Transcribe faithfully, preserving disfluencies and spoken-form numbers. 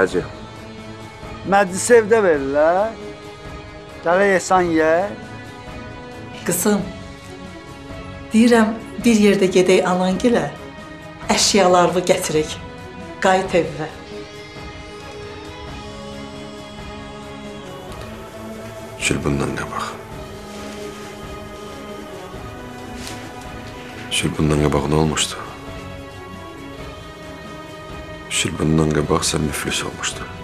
hacı. Məclisi evdə verirlər. Gələ yesən ye. Qızım, deyirəm bir yerdə gedək anangilə, əşyalarını gətirək, qayıt evə. Şül bundan qabaq. Şül bundan qabaq nə olmuşdu? Şül bundan qabaq sən müflis olmuşdu.